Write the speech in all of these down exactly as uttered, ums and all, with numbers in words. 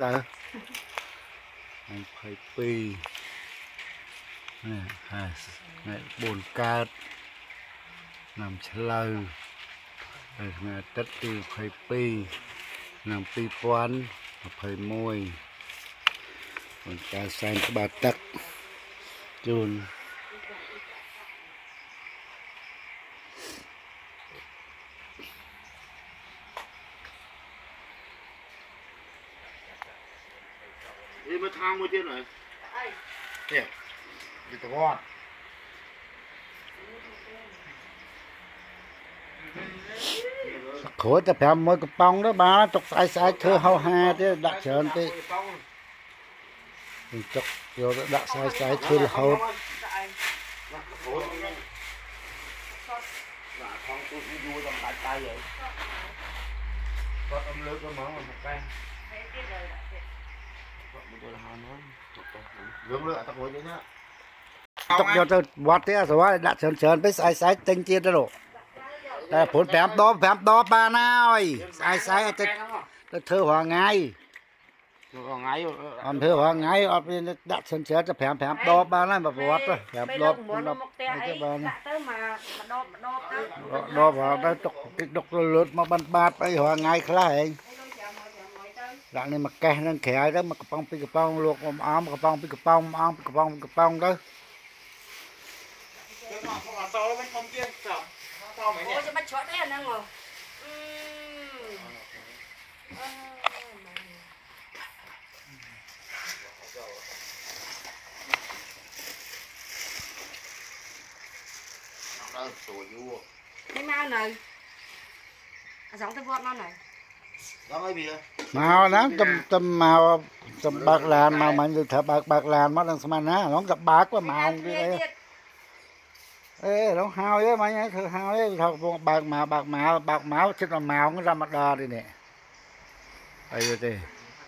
tới anh phải pi này hai này bồn cát nằm chơi rồi này tất từ phải pi nằm pi quán phải môi còn cá xanh cái bà tắc chôn đi mới thang một chút rồi kìa đi tao con khối ta phải mới cái bông đó ba chọc sai sai thưa hao ha thế đặt chơn thế chọc vô đặt sai sai thưa hao con tôi cũng vui trong tay tay vậy có âm nước nó mở một cái gương nữa tao ngồi đấy nhá chọc vô tôi vót thế rồi đặt chơn chơn với sai sai tinh chia đó rồi đây phun phèm to phèm to ba nào sai sai tôi thưa hoàng ngay còn ngay ông thưa hoàng ngay ông đặt chơn chơn cho phèm phèm to ba này mà vót rồi phèm to cái ba này đo vào đây chọc cái đục lượt mà ban bát ấy hoàng ngay khá anh đoạn này mà kè nên khẽ đó mà cái bông cái bông luộc mà ám cái bông cái bông ám cái bông cái bông đó ôi cho bắt chót đấy anh ngồi mấy mau này giống cái vót nó này màu đó tầm tầm màu tầm bạc làn màu mình được thợ bạc bạc làn mà đang xem ná nó gặp bạc quá màu cái đây ê nó hao đấy mấy nhá thợ hao đấy thật bạc màu bạc màu bạc máu chứ là màu nó ra mặt đờ đi nè đây rồi đi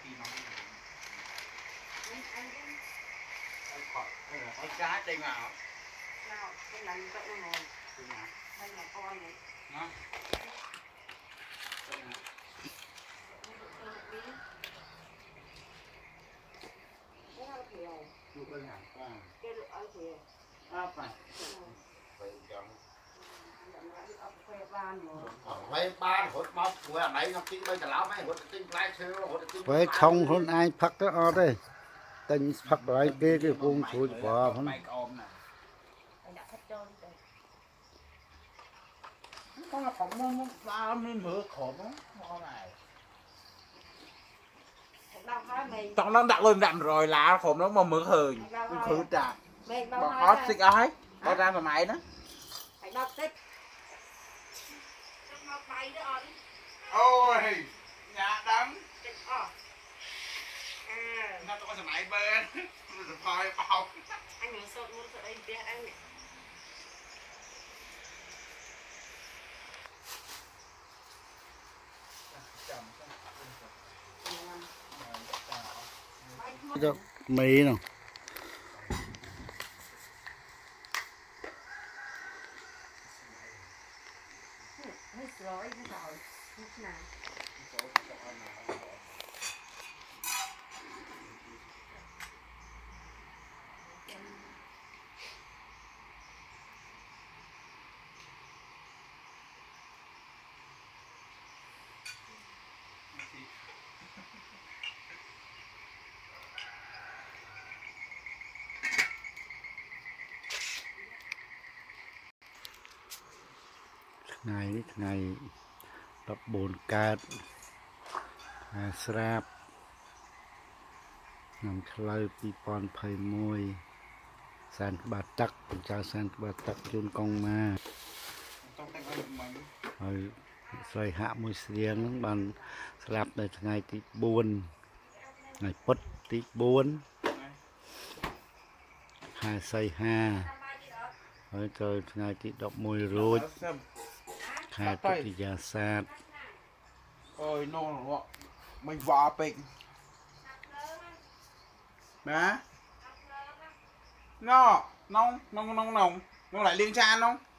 với thông hơn ai phát đó ở đây tình phát lại kia cái vùng suối bờ không có là khổng nó ba mươi mưa khổng nó này trong nó đặt lên đậm rồi là khổng nó mà mưa hời khử trà bỏ hót xích ái bỏ ra mà mày đó ôi nhà đắng nó có sợi máy bên rồi phơi bao anh muốn sốt muốn sốt đây biết anh được mì nào ngày ngày tập bồn cát srap nằm chơi pi pon phơi môi sàn bà tắc cha sàn bà tắc chôn con ma rồi xoay hạ môi xiên bàn srap này ngày tí buồn ngày pất tí buồn hai xây ha rồi trời ngày tí đọc môi rồi hai tí gia sát ôi nó mình vỏ bệnh má nó nông nông nông nông nó lại liên cha không